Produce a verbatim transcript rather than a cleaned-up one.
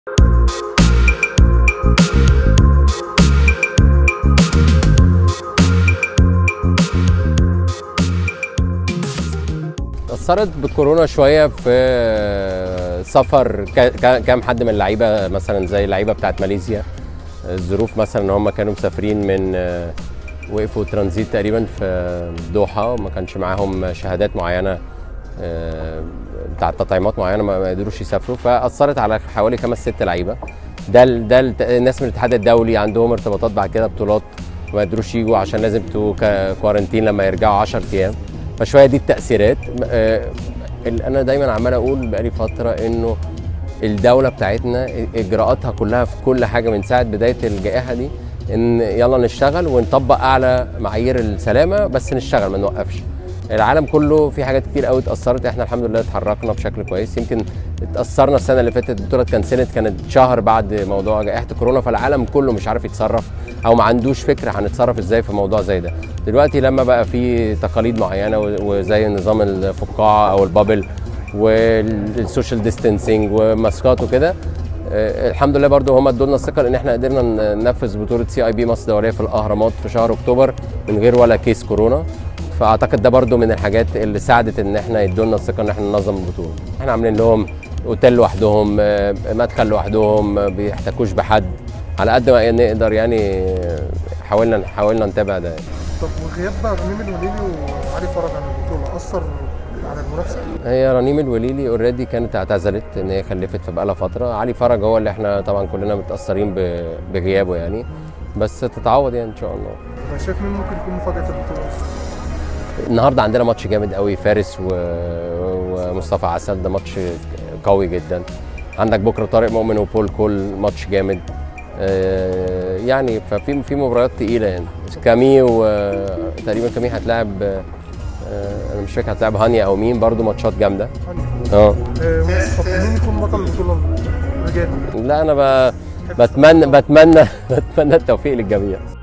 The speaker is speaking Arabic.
أثرت بالكورونا شويه في سفر كام حد من اللعيبه، مثلا زي اللعيبه بتاعت ماليزيا. الظروف مثلا ان هم كانوا مسافرين من وقفوا ترانزيت تقريبا في الدوحه، وما كانش معاهم شهادات معينه بتاعت تطعيمات معينه، ما قدروش يسافروا، فاثرت على حوالي خمس ست لعيبه. ده ده الناس من الاتحاد الدولي عندهم ارتباطات بعد كده بطولات، ما قدروش يجوا عشان لازم تو كوارنتين لما يرجعوا عشرة ايام. فشويه دي التاثيرات. اللي انا دايما عمال اقول بقالي فتره انه الدوله بتاعتنا اجراءاتها كلها في كل حاجه من ساعه بدايه الجائحه دي ان يلا نشتغل ونطبق اعلى معايير السلامه، بس نشتغل ما نوقفش. العالم كله في حاجات كتير قوي اتاثرت، احنا الحمد لله اتحركنا بشكل كويس. يمكن اتاثرنا السنه اللي فاتت، البطوله اتكنسلت كانت شهر بعد موضوع جائحه الكورونا، فالعالم كله مش عارف يتصرف او ما عندوش فكره هنتصرف ازاي في موضوع زي ده. دلوقتي لما بقى في تقاليد معينه وزي نظام الفقاعه او البابل والسوشيال ديستانسينج وماسكات وكده، الحمد لله برضو هم ادوا لنا الثقه ان احنا قدرنا ننفذ بطوله سي اي بي مصر دوليه في الاهرامات في شهر اكتوبر من غير ولا كيس كورونا. فاعتقد ده برضو من الحاجات اللي ساعدت ان احنا يدوا لنا الثقه ان احنا ننظم البطوله. احنا عاملين لهم اوتيل لوحدهم، مدخل لوحدهم، ما بيحتكوش بحد على قد ما نقدر يعني. حاولنا حاولنا نتابع ده. طب وغياب بقى رنيم الوليلي وعلي فرج عن البطوله اثر على المنافسه؟ هي رنيم الوليلي اوريدي كانت اعتزلت ان هي خلفت، فبقى فتره. علي فرج هو اللي احنا طبعا كلنا متاثرين بغيابه يعني، بس تتعوض يعني ان شاء الله. طب شايف مين ممكن يكون مفاجاه البطوله؟ النهارده عندنا ماتش جامد قوي، فارس ومصطفى عسل، ده ماتش قوي جدا. عندك بكره طارق مؤمن وبول كول، ماتش جامد يعني. ففي في مباريات تقيله يعني. كامي وتقريبا كامي هتلاعب، انا مش فاكر هتلاعب هانيا او مين، برضو ماتشات جامده. اه طب مين يكون بطل البطوله الرجال؟ لا انا بتمنى بتمنى بتمنى التوفيق للجميع.